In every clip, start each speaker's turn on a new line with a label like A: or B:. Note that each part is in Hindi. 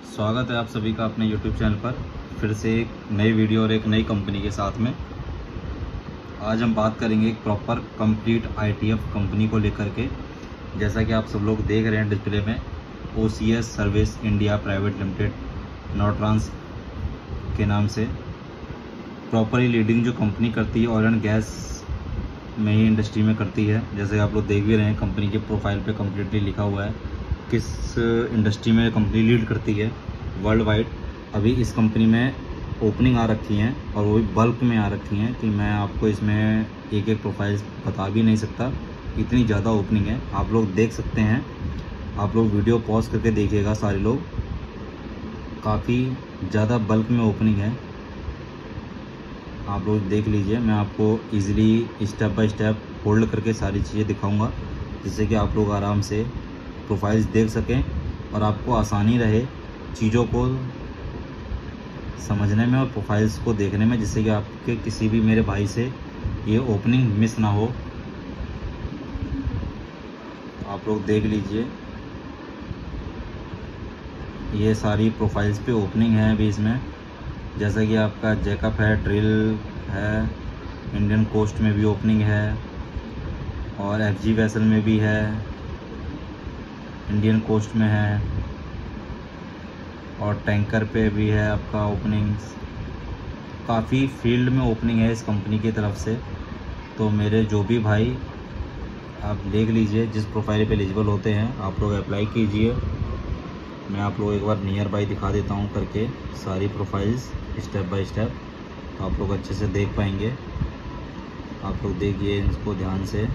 A: स्वागत है आप सभी का अपने YouTube चैनल पर फिर से एक नई वीडियो और एक नई कंपनी के साथ में। आज हम बात करेंगे एक प्रॉपर कंप्लीट ITF कंपनी को लेकर के। जैसा कि आप सब लोग देख रहे हैं डिस्प्ले में, OCS service India private limited नॉट्रांस के नाम से प्रॉपरली लीडिंग जो कंपनी करती है ऑयल एंड गैस में ही इंडस्ट्री में करती है। जैसे आप लोग देख भी रहे हैं कंपनी के प्रोफाइल पे कम्प्लीटली लिखा हुआ है किस इंडस्ट्री में कंपनी लीड करती है वर्ल्ड वाइड। अभी इस कंपनी में ओपनिंग आ रखी हैं और वो भी बल्क में आ रखी हैं कि मैं आपको इसमें एक एक प्रोफाइल बता भी नहीं सकता, इतनी ज़्यादा ओपनिंग है। आप लोग देख सकते हैं, आप लोग वीडियो पॉज करके देखिएगा सारे लोग, काफ़ी ज़्यादा बल्क में ओपनिंग है। आप लोग देख लीजिए, मैं आपको easily step by step hold करके सारी चीज़ें दिखाऊंगा जिससे कि आप लोग आराम से प्रोफाइल्स देख सकें और आपको आसानी रहे चीज़ों को समझने में और प्रोफाइल्स को देखने में, जिससे कि आपके किसी भी मेरे भाई से ये ओपनिंग मिस ना हो। आप लोग देख लीजिए, ये सारी प्रोफाइल्स पे ओपनिंग है अभी इसमें। जैसा कि आपका जैकअप है, ड्रिल है, इंडियन कोस्ट में भी ओपनिंग है और FG वेसल में भी है, इंडियन कोस्ट में है और टैंकर पे भी है आपका ओपनिंग्स। काफ़ी फील्ड में ओपनिंग है इस कंपनी की तरफ से। तो मेरे जो भी भाई, आप देख लीजिए, जिस प्रोफाइल पे एलिजिबल होते हैं आप लोग अप्लाई कीजिए। मैं आप लोग एक बार नियर बाई दिखा देता हूँ करके सारी प्रोफाइल्स स्टेप बाय स्टेप, तो आप लोग अच्छे से देख पाएंगे। आप लोग देखिए इसको ध्यान से,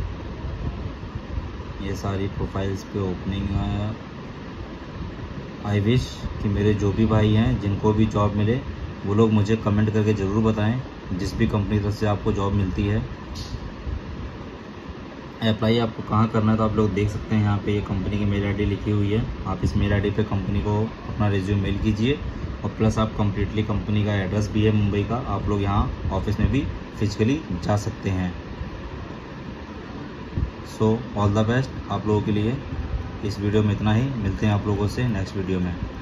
A: ये सारी प्रोफाइल्स पे ओपनिंग है। आई विश कि मेरे जो भी भाई हैं जिनको भी जॉब मिले वो लोग मुझे कमेंट करके ज़रूर बताएं जिस भी कंपनी की तरफ से आपको जॉब मिलती है। अप्लाई आपको कहाँ करना है तो आप लोग देख सकते हैं, यहाँ पे ये कंपनी की मेल ID लिखी हुई है। आप इस मेल ID पे कंपनी को अपना रिज्यूम मेल कीजिए और प्लस आप कम्प्लीटली कंपनी का एड्रेस भी है मुंबई का, आप लोग यहाँ ऑफिस में भी फिजिकली जा सकते हैं। सो ऑल द बेस्ट आप लोगों के लिए। इस वीडियो में इतना ही, मिलते हैं आप लोगों से नेक्स्ट वीडियो में।